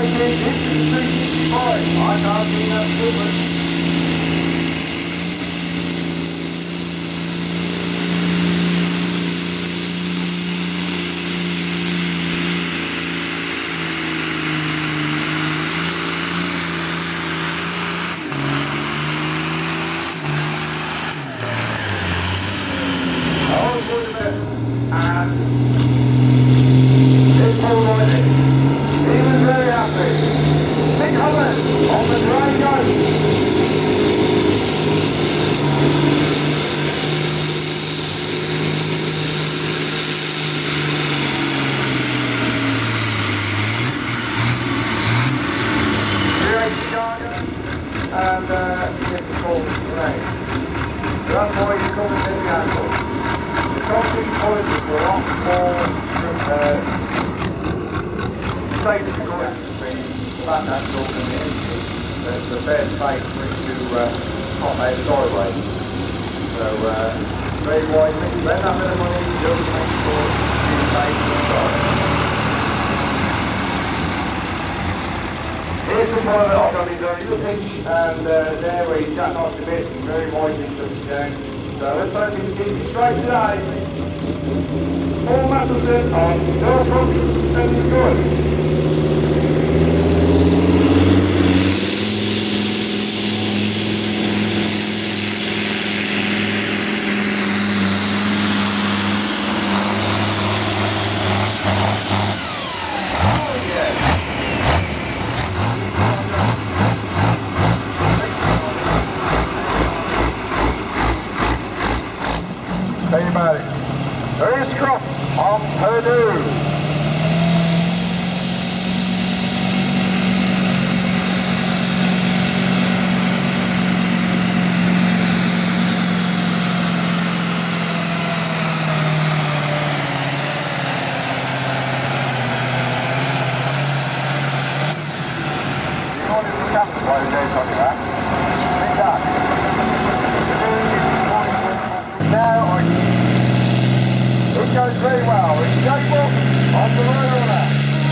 this is 365. I can't see that difference. And difficult terrain. So that's why you come in the angle. The concrete points are a lot more safe to go at the flat angle than the engine. There's a fair space for it to pop out sideways. So very wisely, spend that bit of money just to make sure you're safe to start. Here's the part that I've got in the pitch, and there we jack off a bit and very wisely took it down. So let's hope we can keep it straight today. All Mattleton on Dorset and good. Tell you about it. There is crop on Purdue. You want to look after while you're going on that? Big that. Now it goes very well. It's stable on the road.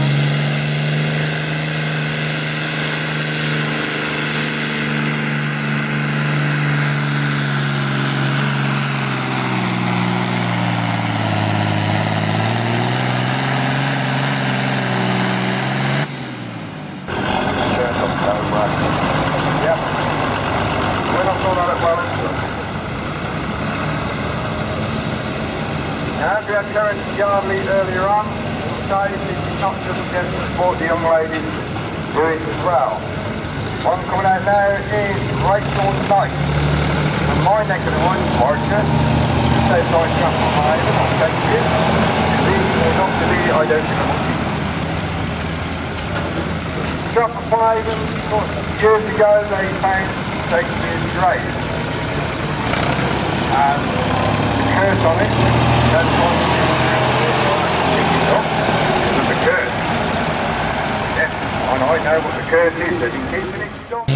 Yeah. We're not doing that well. As we had Karen Yardley earlier on, say it's not just against the sport, the young ladies do it as well. One coming out now is Rachel Knight. From my neck of the woods, Dorset, just outside Chapel Haven, I'll take it. Believe it or not believe it, I don't think I must be. Chapel Haven, years ago they found Shakespeare's grave. And the curse on it, that's one of the curse. Yes, and I know what the curse is, that he keeps it stopped.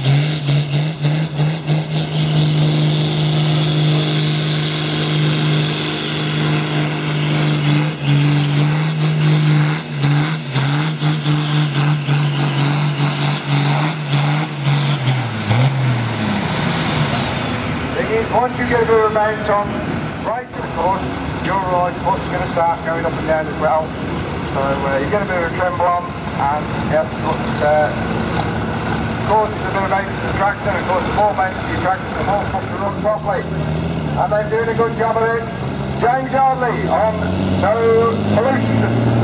Once you get a bit of a bounce on, right, of course, your right foot's going to start going up and down as well. So you get a bit of a tremble on, and yes, of course it's a bit of bounce to the tractor, and of course the more bounce to your tractor, the more foot to run properly. And they're doing a good job of it. James Yardley on No Pollution.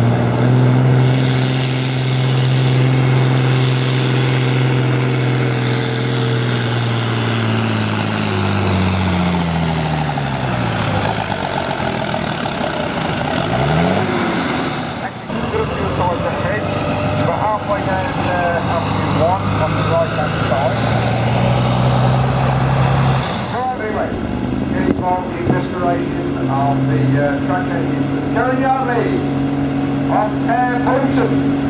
Of the track engine. Karen Yardley on Air Pollution.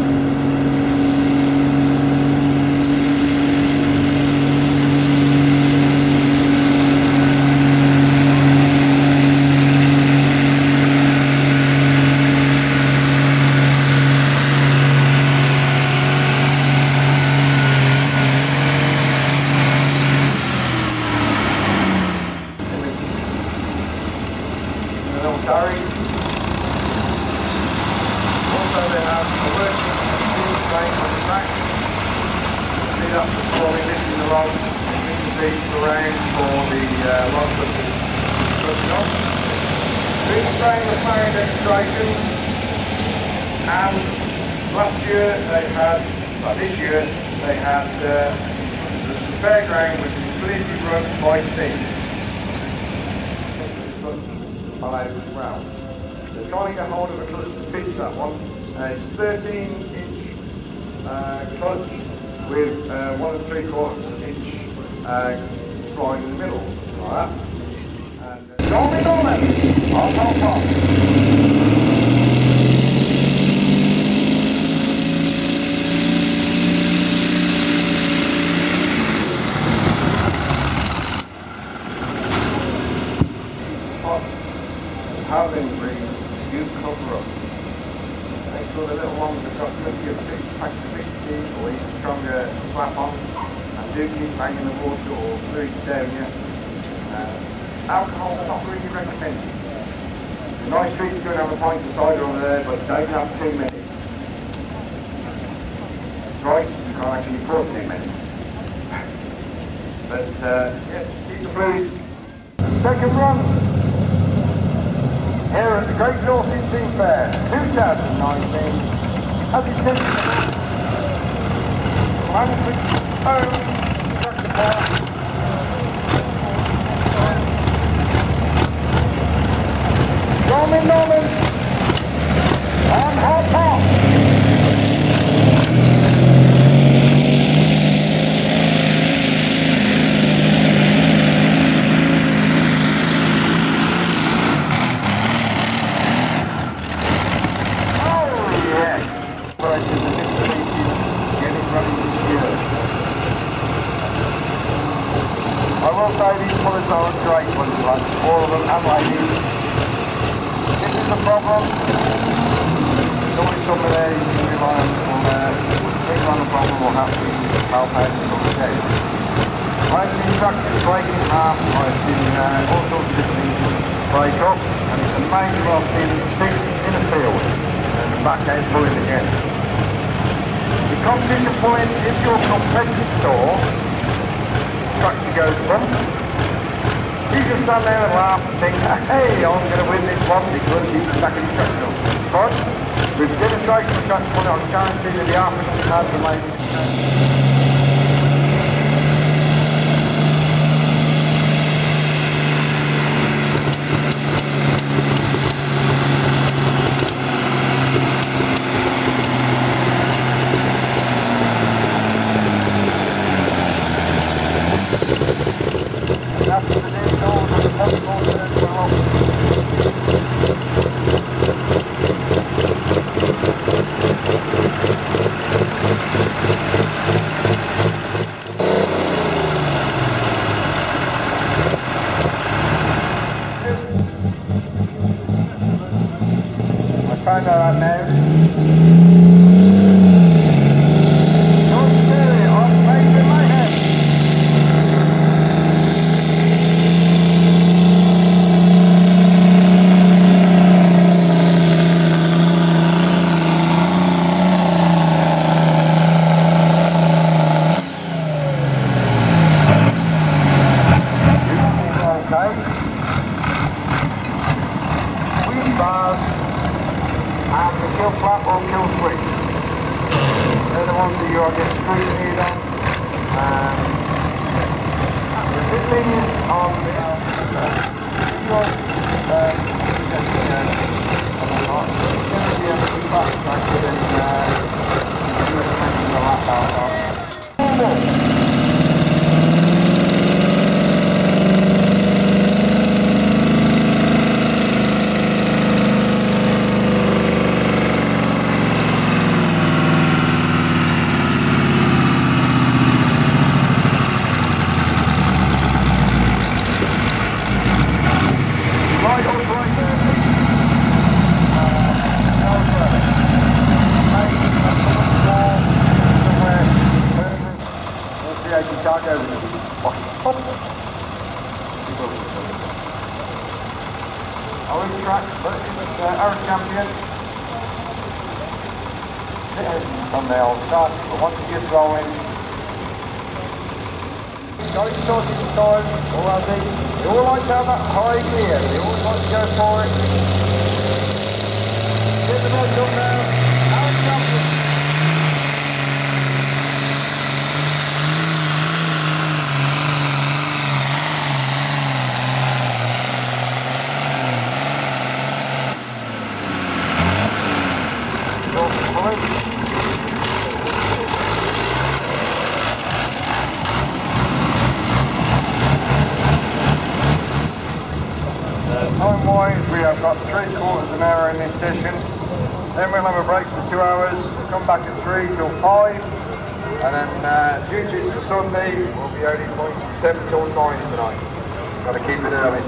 carried. Also they have a working steel frame on the back. You see that's the trolley lifting the rod, moving the beams around for the rod that is pushing off. These frame are power demonstration, and last year they had, well this year they had the fairground which is completely run by steam. As well. So trying to get hold of a clutch to fix that one. It's 13-inch clutch with 1 3/4 inch slide in the middle, like that. And Norman, on. Having you cover up. Make sure the little ones have got plenty of big packs of big teeth or even stronger slap on, and do keep banging the water or fluid down here. Alcohol is not really recommended. The nice treat's going to have a pint of cider on there, but don't have too many. That's right, you can't actually afford too many. But yes, keep the fluid. Second run. Here at the Great Dorset Steam Fair 2019, as it says, Manfred Own Tractor Park. Norman, and hot. I will say these pullers are great ones, like all of them and ladies. This is the problem. There's always someone there you can rely on someone there. Big on the problem will have to help out and sort it out. I've seen tractors break in half, I've seen all sorts of different things break up, and it's amazing what I've seen fixed in a field and back out pulling again. The competition point, if your competitive store tractor goes bump, you just stand there and laugh and think, hey, I'm going to win this one because he's stacking his tractor up. But with demonstration of tractor pulling, I can guarantee that the African has the main. I found out that now. Don't say it, I'm raising my head. And the kill flap or kill switch. They're the ones that you are getting scrutinised on. The big thing is on the right Orange track, Irish champion. On the old start, but once it gets rolling, going starting the time, all I think, they all like to have that high gear, they always like to go for it. Get the bike up now, Irish champion. Time-wise, we have got 3/4 of an hour in this session. Then we'll have a break for 2 hours. We'll come back at 3 till 5. And then due to it's a Sunday, we'll be only from 7 till 9 tonight. Got to keep it early.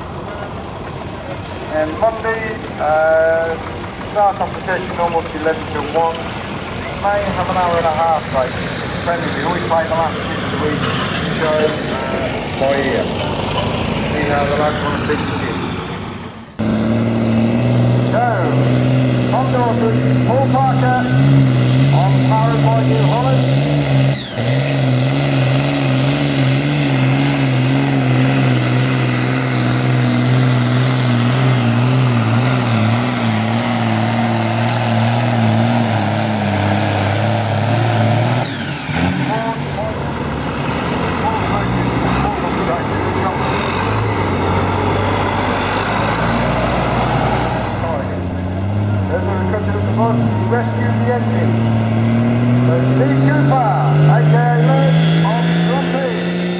And Monday, start off the session almost 11 till 1. May have an hour and a half break. Depending, we always play the last 6 of the week. Show by ear. See how the lads want to pitch it. So, on Dorset, Paul Parker, on powered by New Holland. Rescue the engine. So Steve Cooper, aka Liz, on Dorset.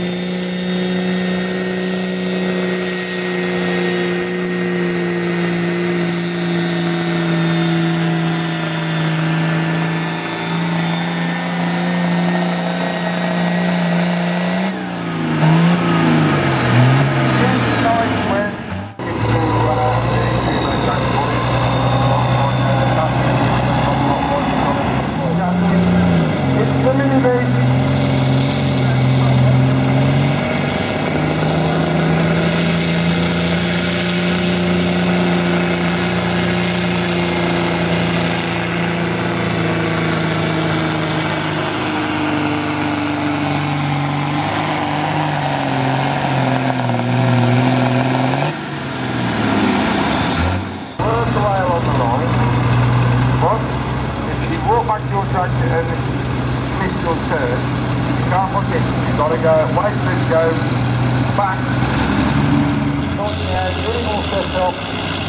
You've got to go, wait for it to go back, sorting out, doing more set up.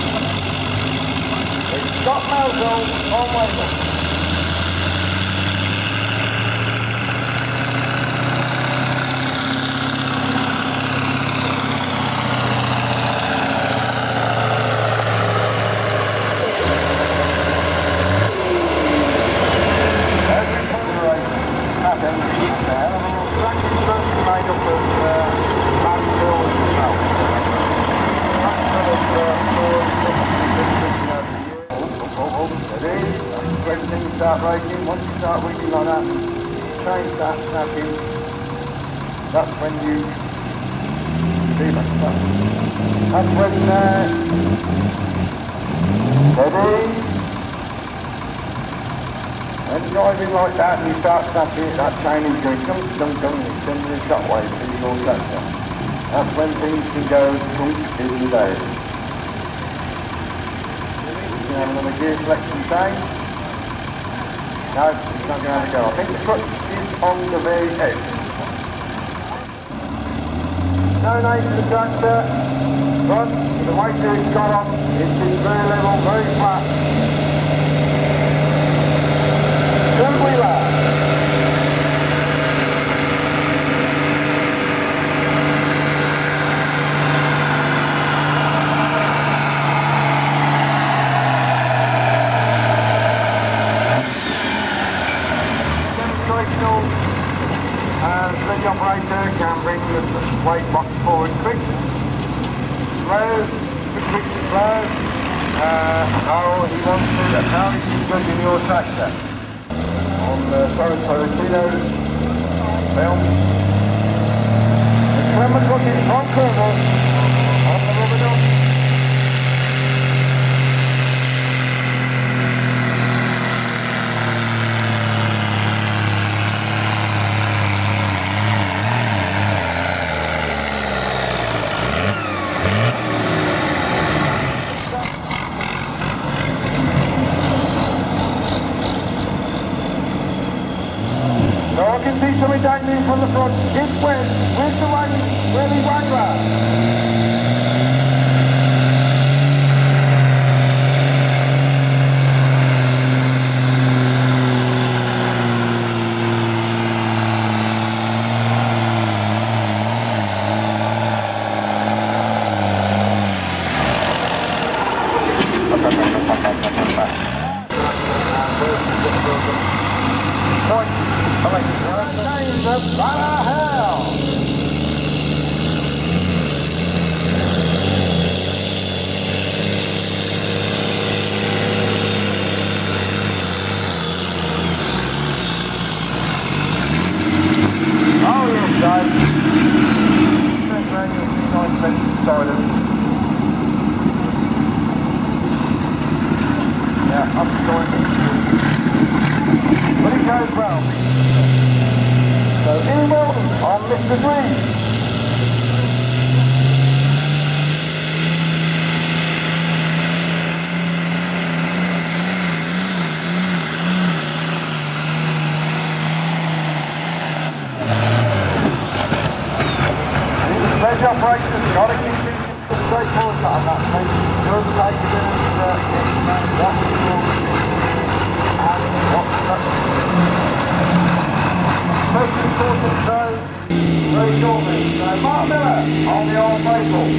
It's got nozzle, on waiting. Start braking, once you start wiggling like that, chain starts snapping, that's when you do that stuff. That's when, ready, when driving like that and you start snapping, that chain is going dunk, dunk, dunk, it's sending a shockwave through your tractor. That's when things can go dunk in the day. You can have another gear selection change. No, it's not going to have to go. I think the clutch is on the very edge. No name to the tractor, but the weight it's got on, it's been very level, very flat. Two-wheeler. The operator can bring the weight box forward quick, slow, quick, slow, how he wants to, how he's judging your tractor. On the Sorrento film, the Clement looking front corner on the rubber dog. Tommy dangling from the front. It's Wes with the Willy Wangler. Operators, got to keep things straight forward on that thing. Don't take it in and what's the rule and what's the most important show very shortly. So Mark Miller on the Old Faithful.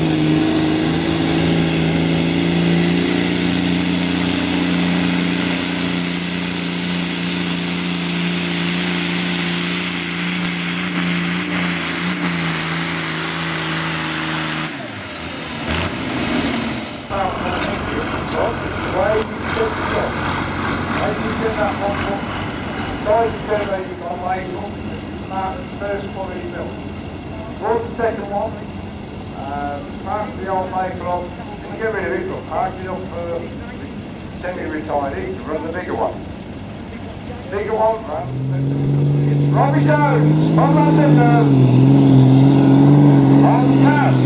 First quality built. What's the second one? Park the old vehicle up. Can you get rid of it? But park it up for semi-retired. Run the bigger one. Bigger one, run. It's Robbie Jones on London. On tap.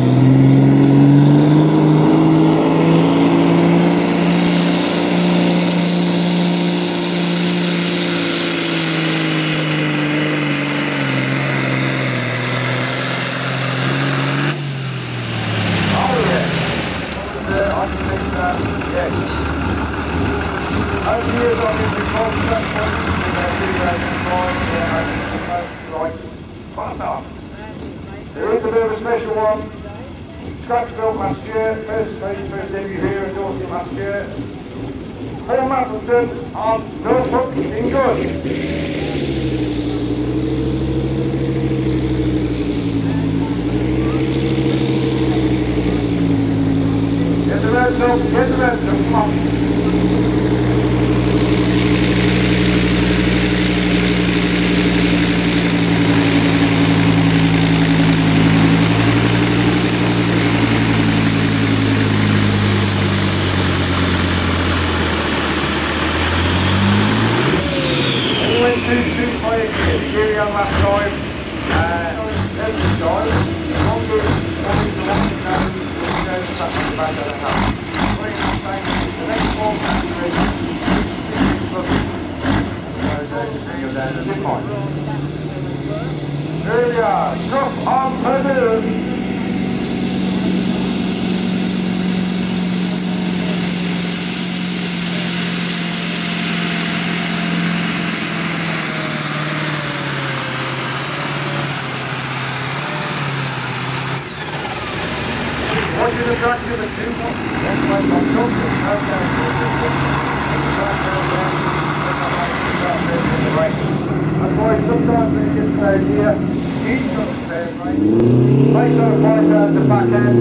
There is a bit of a special one. Scratch built last year, first debut here in Dorset last year. Paul Mappleton on Norfolk in good. Get the reds up, come on. Last time, every time, longer than the back of the house. The next one, here we are, drop on permanent. What you got to the two one? That's why I'm that's why sometimes when you get stairs here, he's got the stairs, right? Make sure to find out the back end.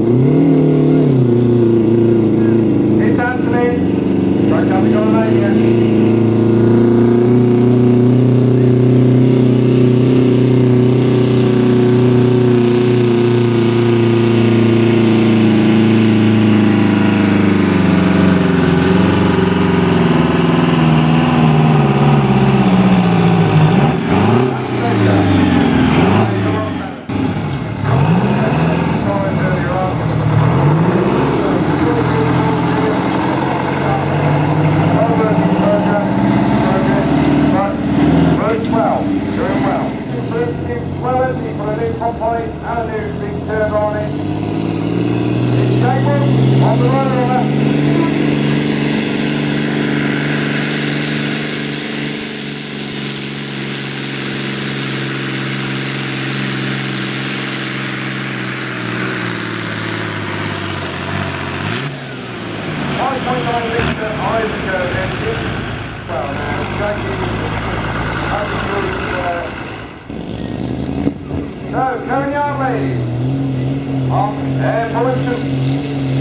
It's Anthony. Right down the goal line here. On the runner. So, carry on, ladies. On air pollution.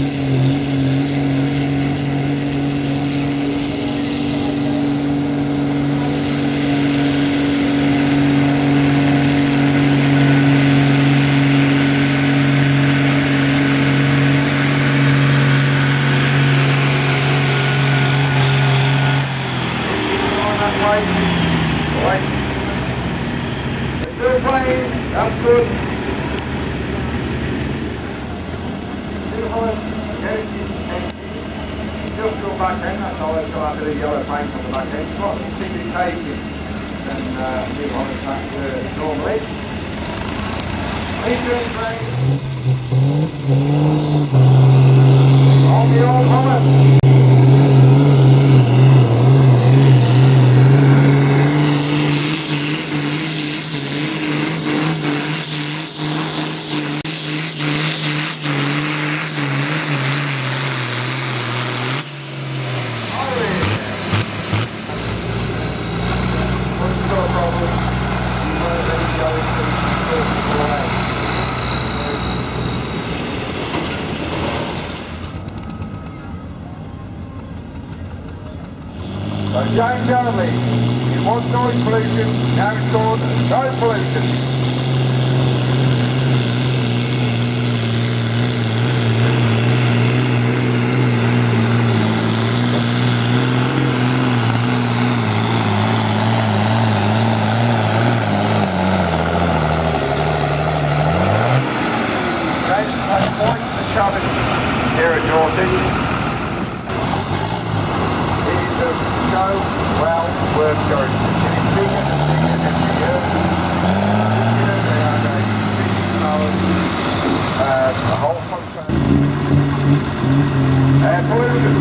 Still playing, that's good. Just go back in, that's all. It's got a bit of yellow paint on the back end. It's got some indicating and leave on the track normally. On the old Hummer. So James only, it was noise pollution, now it's called no pollution. James has points to shoving here at Dorset. So well worth going to. It's bigger and bigger every year. They are going to the whole contract. Air pollution.